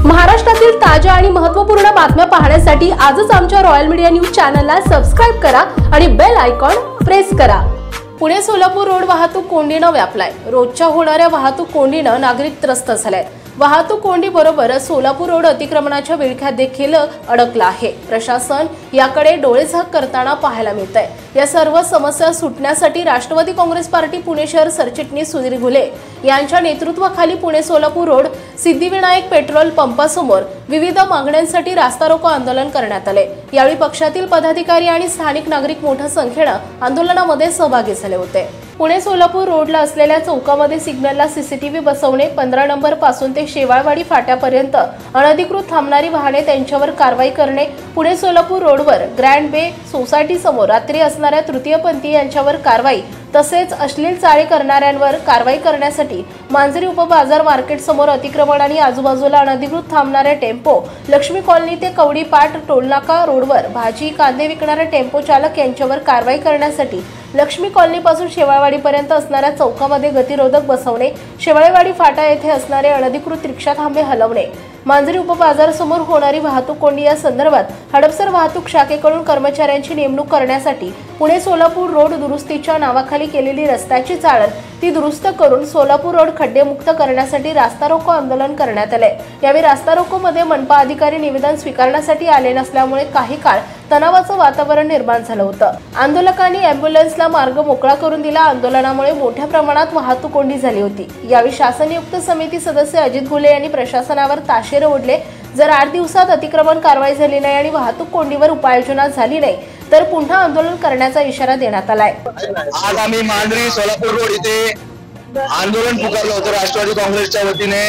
महाराष्ट्रातील ताज्या आणि महत्त्वपूर्ण बातम्या पाहण्यासाठी आजच आमच्या रॉयल मीडिया न्यूज चॅनलला सबस्क्राइब करा आणि बेल आयकॉन प्रेस करा। पुणे सोलापूर रोड वाहतूक कोंडीनं व्यापलाय। रोजच्या होणाऱ्या वाहतूक कोंडीनं नागरिक त्रस्त झालेत। वाहतूक कोंडी बरोबर सोलापूर रोड अतिक्रमणाच्या विळख्यात देखील अडकला आहे। प्रशासन याकडे डोळेझाक करताना पाहायला मिळतंय। या सर्व समस्या सुटण्यासाठी राष्ट्रवादी काँग्रेस पार्टी पुणे शहर सरचिटणीस सुधीर घुले यांच्या नेतृत्वाखाली पुणे सोलापूर रोड सिद्धिविनायक पेट्रोल पंपासमोर विविध मागण्यांसाठी रास्ता रोको आंदोलन करण्यात आले। यावेळी पक्षातील पदाधिकारी आणि स्थानिक नागरिक मोठ्या संख्येने आंदोलनामध्ये सहभागी झाले होते। पुणे सोलापूर रोडला असलेल्या चौकामध्ये सिग्नलला सीसीटीव्ही बसवणे, 15 नंबर पासून ते शेवाळवाडी फाट्यापर्यंत अनधिकृत थांबणारी वाहने त्यांच्यावर कारवाई करणे, पुणे सोलापूर रोडवर ग्रँड बे सोसायटी समोर रात्री असणाऱ्या तृतीयपंथी यांच्यावर कारवाई, तसेच अश्लील चाळे करणाऱ्यांवर कारवाई करण्यासाठी मांजरी उपबाजार मार्केट समोर अतिक्रमण आणि आजूबाजूला अनधिकृत थांबणारे टेम्पो, लक्ष्मी कॉलनी ते कवडीपाट टोलनाका रोडवर भाजी कांदे विकणारे टेम्पो चालक यांच्यावर कारवाई करण्यासाठी लक्ष्मी कॉलनी पासून शेवाळवाडीपर्यंत असणाऱ्या चौकामध्ये गतिरोधक बसवणे, शेवाळवाडी फाटा येथे असणारे अनधिकृत रिक्षा थांबे हलवणे, मांजरी उपबाजार समोर होणारी वाहतूक कोंडी या संदर्भात हडपसर वाहतूक शाखेकडून कर्मचाऱ्यांची नेमणूक करण्यासाठी पुणे सोलापूर रोड दुरुस्तीच्या नावाखाली केलेली रस्त्याची चाळण ती दुरुस्त करून सोलापूर रोड खड्डेमुक्त करण्यासाठी रास्ता रोको आंदोलन करण्यात आले। यावेळी रास्ता रोको मध्ये मनपा अधिकारी निवेदन स्वीकारण्यासाठी आले नसल्यामुळे काही काळ तणावाचं वातावरण निर्माण झालं होतं। आंदोलकांनी अँब्युलन्सला मार्ग मोकळा करून दिला। आंदोलनामुळे मोठ्या प्रमाणात वाहतूक कोंडी झाली होती। यावेळी शासन नियुक्त समिती सदस्य अजित घुले यांनी प्रशासनावर ताशेरे ओढले। जर 8 दिवसात अतिक्रमण कारवाई झाली नाही आणि वाहतूक कोंडीवर उपाययोजना झाली नाही तर पुन्हा आंदोलन करण्याचा इशारा देण्यात आलाय। आज आम्ही मांजरी सोलापूर रोड इथे आंदोलन पुकारलं होतं राष्ट्रवादी काँग्रेसच्या वतीने।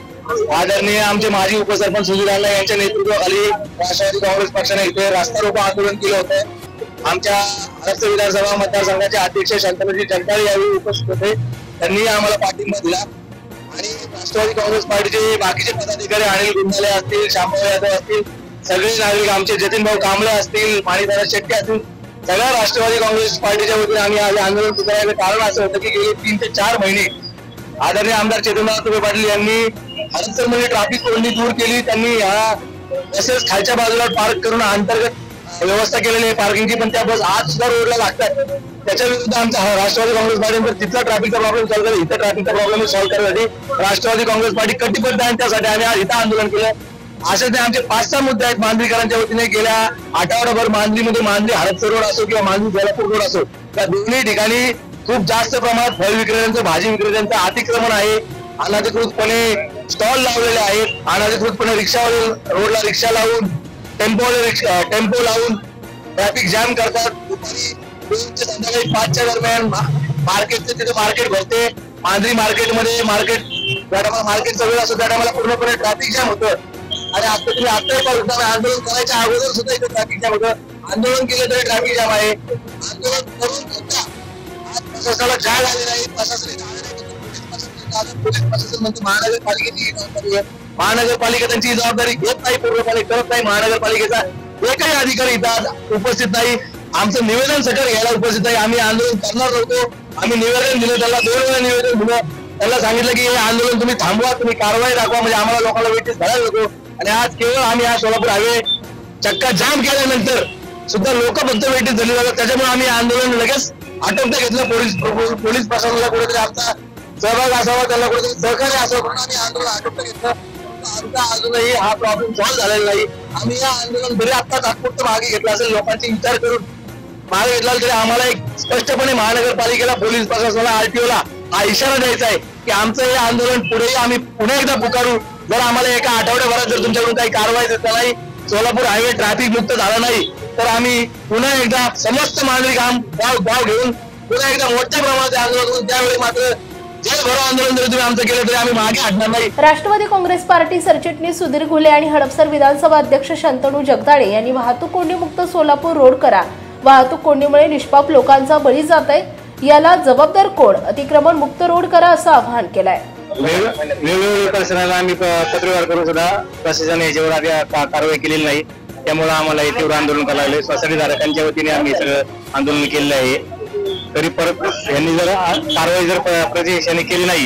आदरणीय आमचे माजी उपसरपंच सुधीर अण्णा यांच्या नेतृत्वाखाली राष्ट्रवादी काँग्रेस पक्षाने इथे रास्ता रोको आंदोलन केलं होतं। आमच्या महाराष्ट्र विधानसभा मतदारसंघाचे अध्यक्ष शंतनुजी जगदाळे यावेळी उपस्थित होते। त्यांनी आम्हाला पाठिंबा दिला आणि राष्ट्रवादी काँग्रेस पार्टीचे बाकीचे पदाधिकारी अनिल गुंडाले असतील, शामभाऊ यादव असतील, सगळे नागरिक आमचे जतीन भाऊ कांबळे असतील, माणिकदादा शेट्टी असतील, सगळ्या राष्ट्रवादी काँग्रेस पार्टीच्या वतीने आम्ही आज आंदोलन पुकारण्याचं कारण असं होतं की गेले 3 ते 4 महिने आदरणीय आमदार चेतनदादा तुपे पाटील यांनी हडपसरमध्ये ट्रॅफिक कोंडी दूर केली। त्यांनी बसेस खालच्या बाजूला पार्क करून अंतर्गत व्यवस्था केलेली आहे पार्किंगची, पण त्या बस आज सुद्धा रोडला लागतात। त्याच्या विरुद्ध आमचा राष्ट्रवादी काँग्रेस पार्टीनंतर तिथला ट्रॅफिकचा प्रॉब्लेम सॉल्व्ह करा, इथं ट्रॅफिकचा प्रॉब्लेम सॉल्व्ह करण्यासाठी राष्ट्रवादी काँग्रेस पार्टी कटिबद्ध आहे। त्यासाठी आम्ही आज इथं आंदोलन केलं। असे ते आमचे 5-6 मुद्दे आहेत मांजरीकरांच्या वतीने। गेल्या आठवडाभर मांजरीमध्ये मांजरी हडपसर रोड असो किंवा मांजरी सोलापूर रोड असो, त्या दोन्ही ठिकाणी खूप जास्त प्रमाणात फळ विक्रेत्यांचं, भाजी विक्रेत्यांचं अतिक्रमण आहे। अनधिकृतपणे स्टॉल लावलेले आहेत। अनधिकृतपणे रिक्षावाले रोडला रिक्षा लावून टेम्पो लावून ट्रॅफिक जाम करतात। दुपारी 2 ते संध्याकाळी 5च्या दरम्यान मार्केटचे तिथे मार्केट भरते। मांजरी मार्केटमध्ये मार्केटचा वेळ असतो त्या टायमाला पूर्णपणे ट्रॅफिक जाम होतं आणि आता तुम्ही आंदोलन करायच्या अगोदर सुद्धा इथे ट्रॅफिक जाम होतं। आंदोलन केलं तरी ट्रॅफिक जाम आहे। आंदोलन करून सुद्धा आज प्रशासनाला जाग आली नाही। पोलीस प्रशासन म्हणजे महानगरपालिकेची जबाबदारी आहे। महानगरपालिका त्यांची जबाबदारी घेत नाही, पूर्णपणे करत नाही। महानगरपालिकेचा एकही अधिकारी इथं उपस्थित नाही। आमचं निवेदन सकट घ्यायला उपस्थित नाही। आम्ही आंदोलन करणार नव्हतो। आम्ही निवेदन दिलं, त्यांना 2 वेळा निवेदन दिलं। त्यांना सांगितलं की हे आंदोलन तुम्ही थांबवा, तुम्ही कारवाई दाखवा, म्हणजे आम्हाला लोकांना वेटीस धरायला नको। आणि आज केवळ आम्ही हा सोलापूर हायवे चक्का जाम केल्यानंतर सुद्धा लोक फक्त वेटीस झाले जातात। त्याच्यामुळे आम्ही आंदोलन लगेच आटोपता घेतलं। पोलीस प्रशासनाला कुठेतरी आमचा सहभाग असावा, त्यांना कुठेतरी सहकार्य असावं म्हणून आम्ही आंदोलन आटोपता घेतलं। आमचा अजूनही हा प्रॉब्लेम सॉल्व्ह झालेला नाही। आम्ही या आंदोलन जरी आता तात्पुरतं मागे घेतलं असेल, लोकांचे विचार करून मागे घेतला तरी आम्हाला एक स्पष्टपणे महानगरपालिकेला, पोलीस प्रशासनाला, आरटीओला हा इशारा द्यायचा आहे की आमचं हे आंदोलन पुढेही आम्ही पुन्हा एकदा पुकारू। जर आम्हाला एका आठवड्याभरात जर तुमच्याकडून काही कारवाई झाली नाही, सोलापूर हायवे ट्रॅफिक मुक्त झाला नाही, तर आम्ही पुन्हा एकदा समस्त मांजरी गाव घेऊन पुन्हा एकदा मोठ्या प्रमाणात आंदोलन करून त्यावेळी मात्र आंदोलन जर तुम्ही आमचं केलं तरी आम्ही मागे हटणार नाही। राष्ट्रवादी काँग्रेस पार्टी सरचिटणीस सुधीर घुले आणि हडपसर विधानसभा अध्यक्ष शंतनू जगदाळे यांनी वाहतूक कोंडी मुक्त सोलापूर रोड करा, वाहतूक कोंडीमुळे निष्पाप लोकांचा बळी जात आहे, याला जबाबदार कोण, अतिक्रमण मुक्त रोड करा असं आवाहन केलंय। वेगवेगळ्या प्रश्नाला आम्ही पत्रव्यवहार करून सुद्धा प्रशासनाने याच्यावर आधी कारवाई केलेली नाही। त्यामुळे आम्हाला याच्यावर आंदोलन करायला लागले। सोसायटी धारकांच्या वतीने आम्ही सगळं आंदोलन केलेलं आहे। तरी परत यांनी जर कारवाई जर प्रशासनाने केली नाही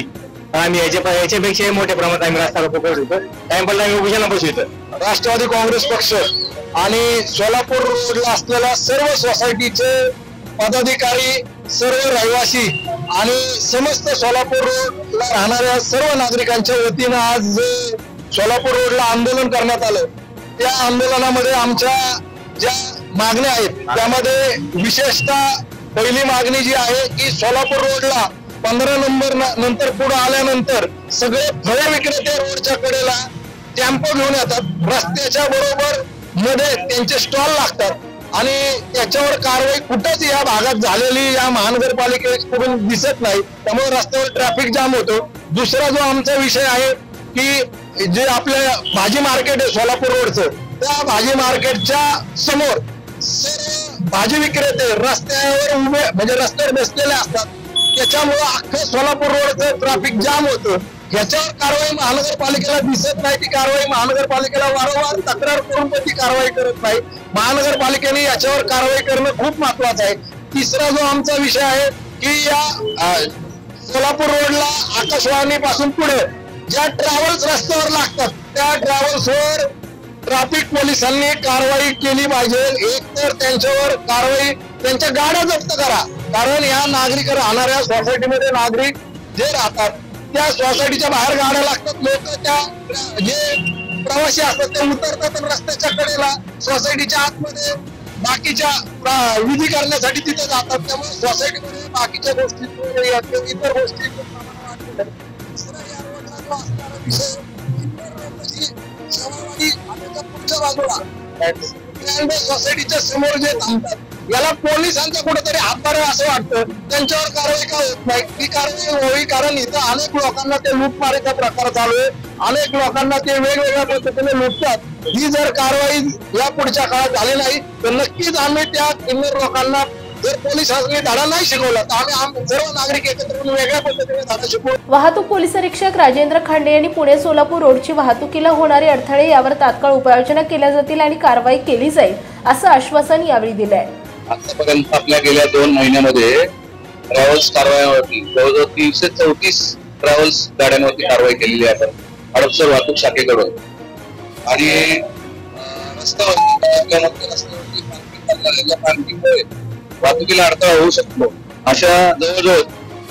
आम्ही याच्यापेक्षा मोठ्या प्रमाणात आम्ही रस्ता रोको करतो. टाइमपल आम्ही उपोषणाला बसवतो. राष्ट्रवादी काँग्रेस पक्ष आणि सोलापूर रोडला असलेल्या सर्व सोसायटीचे पदाधिकारी, सर्व रहिवासी आणि समस्त सोलापूर रोडला राहणाऱ्या सर्व नागरिकांच्या वतीनं आज जे सोलापूर रोडला आंदोलन करण्यात आलं, त्या आंदोलनामध्ये आमच्या ज्या मागण्या आहेत त्यामध्ये विशेषतः पहिली मागणी जी आहे की सोलापूर रोडला 15 नंबर नंतर पुढे आल्यानंतर सगळे फळे विक्रेते रोडच्या कडेला टेम्पो घेऊन येतात. रस्त्याच्या बरोबर मध्ये त्यांचे स्टॉल लागतात आणि त्याच्यावर कारवाई कुठंच या भागात झालेली या महानगरपालिकेकडून दिसत नाही. त्यामुळे रस्त्यावर ट्रॅफिक जाम होतो. दुसरा जो आमचा विषय आहे की जे आपल्या भाजी मार्केट आहे सोलापूर रोडचं, त्या भाजी मार्केटच्या समोर सर्व भाजी विक्रेते रस्त्यावर उभे म्हणजे रस्त्यावर बसलेले असतात. त्याच्यामुळे अख्खं सोलापूर रोडचं ट्रॅफिक जाम होतं. ह्याच्यावर कारवाई महानगरपालिकेला दिसत नाही. ती कारवाई महानगरपालिकेला वारंवार तक्रार करून पण ती कारवाई करत नाही. महानगरपालिकेने याच्यावर कारवाई करणं खूप महत्वाचं आहे. तिसरा जो आमचा विषय आहे की या सोलापूर रोडला आकाशवाणी पासून पुढे ज्या ट्रॅव्हल्स रस्त्यावर लागतात त्या ट्रॅव्हल्सवर ट्रॅफिक पोलिसांनी कारवाई केली पाहिजे. एक तर त्यांच्यावर कारवाई, त्यांच्या गाड्या जप्त करा. कारण या नागरिक राहणाऱ्या सोसायटीमध्ये नागरिक जे राहतात त्या सोसायटीच्या बाहेर गाड्या लागतात. लोक त्या जे प्रवासी असतात ते उतरतात रस्त्याच्या कडेला दुसऱ्या आतमध्ये बाकीच्या विधी करण्यासाठी तिथे जातात. त्यामुळे सोसायटीमध्ये बाकीच्या गोष्टी इतर गोष्टी पुढच्या बाजूला सोसायटीच्या समोर जे थांबतात याला पोलिसांचा कुठेतरी हातभार आहे असं वाटतं. त्यांच्यावर कारवाई का होत नाही? ती कारवाई व्हावी, कारण इथं अनेक लोकांना ते लूटमारीचा प्रकार चालू आहे. अनेक लोकांना ते वेगवेगळ्या पद्धतीने लुटतात. ही जर कारवाई या पुढच्या काळात झाली नाही तर नक्कीच आम्ही त्या किन्नर लोकांना, जर पोलिसांनी धडा नाही शिकवला तर आम्ही सर्व नागरिक एकत्र येऊन वेगळ्या पद्धतीने धडा शिकवू. वाहतूक पोलीस निरीक्षक राजेंद्र खांडे यांनी पुणे सोलापूर रोडची वाहतुकीला होणारे अडथळे यावर तात्काळ उपाययोजना केल्या जातील आणि कारवाई केली जाईल असं आश्वासन यावेळी दिलं आहे. आतापर्यंत आपल्या गेल्या 2 महिन्यामध्ये ट्रॅव्हल्स कारवाईवरती जवळजवळ 334 ट्रॅव्हल्स गाड्यांवरती कारवाई केलेली आहे आपण हडपसर वाहतूक शाखेकडून. आणि पार्किंगमुळे वाहतुकीला अडथळा होऊ शकतो अशा जवळजवळ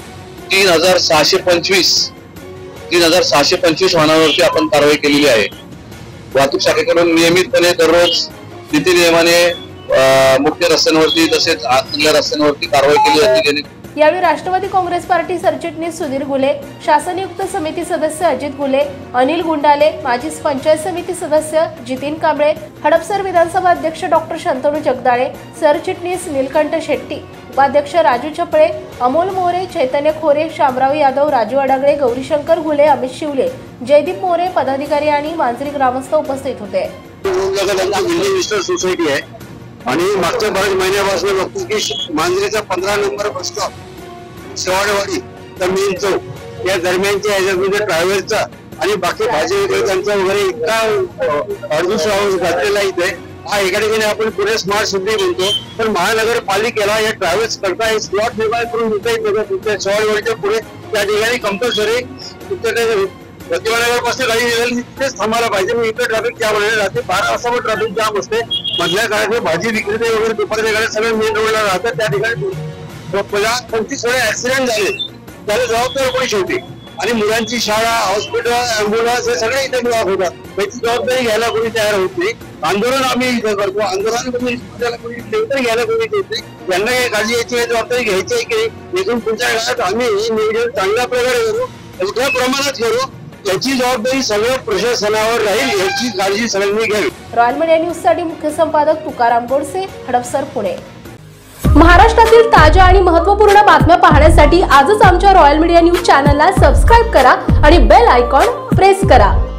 3625 वाहनांवरती आपण कारवाई केलेली आहे. वाहतूक शाखेकडून नियमितपणे दररोज नीतिनियमाने मुख्य रस्त्यांवरती तसेच आतल्या रस्त्यांवरती कारवाई केली जाते. यावेळी राष्ट्रवादी काँग्रेस पार्टी सरचिटणीस सुधीर गुले, शासनयुक्त समिती सदस्य अजित गुले, अनिल गुंडाले, माजी पंचायत समिती सदस्य जितीन कांबळे, हडपसर विधानसभा अध्यक्ष डॉक्टर शंतनू जगदाळे, सरचिटणीस नीलकंठ शेट्टी, उपाध्यक्ष राजू छपळे, अमोल मोरे, चैतन्य खोरे, शामराव यादव, राजू अडागळे, गौरीशंकर घुले, अमित शिवले, जयदीप मोरे, पदाधिकारी आणि मांजरी ग्रामस्थ उपस्थित होते. सोसायटी आहे आणि मागच्या बऱ्याच महिन्यापासून बघतो की मांजरीचा 15 नंबर बस स्टॉप, शेवाडवाडी तर मेन चौक या दरम्यानच्या ह्याच्यामध्ये ट्रॅव्हल्सचा आणि बाकी भाजी विक्रेत्यांचा वगैरे इतका अडूस घातलेला इथे. हा एका ठिकाणी आपण पुणे स्मार्ट सिटी म्हणतो, पण महानगरपालिकेला या ट्रॅव्हल्स करता एक स्लॉट निर्माण करून देता येत. तुमच्या शेवाडवाडीच्या पुढे त्या ठिकाणी कंपल्सरी तुमच्याकडे प्रतिभानगर पासून गाडी निघाली तिथेच थांबायला पाहिजे. मी इकडे ट्रॅफिक जाम आहे, रात्री 12 वाजता पण ट्रॅफिक जाम असते. मधल्या काळात भाजी विक्रेते वगैरे दुपारच्या गाड्या सगळे मेन रोडला राहतात. त्या ठिकाणी 25 वेळा ऍक्सिडेंट झाले, त्याला जबाबदार कोणी शेवटी? आणि मुलांची शाळा, हॉस्पिटल, अँब्युलन्स हे सगळे इथे ब्लॉक होतात. त्याची जबाबदारी घ्यायला कोणी तयार होत नाही. आंदोलन आम्ही इथे करतो, आंदोलन कोणी घ्यायला कोणी देत नाही. यांना काही काळजी यायची जबाबदारी घ्यायची आहे की इथून पुढच्या काळात आम्ही नियोजन चांगल्या प्रकारे करू, मोठ्या प्रमाणात करू. याची जबाबदारी सगळ्या प्रशासनावर राहील, याची काळजी सगळ्यांनी घ्यावी. रॉयल मीडिया न्यूज साठी मुख्य संपादक तुकाराम गोडसे, हडपसर, पुणे. महाराष्ट्रातील ताज्या आणि महत्त्वपूर्ण बातम्या पाहण्यासाठी आजच आमच्या रॉयल मीडिया न्यूज चॅनलला सबस्क्राईब करा आणि बेल आयकॉन प्रेस करा.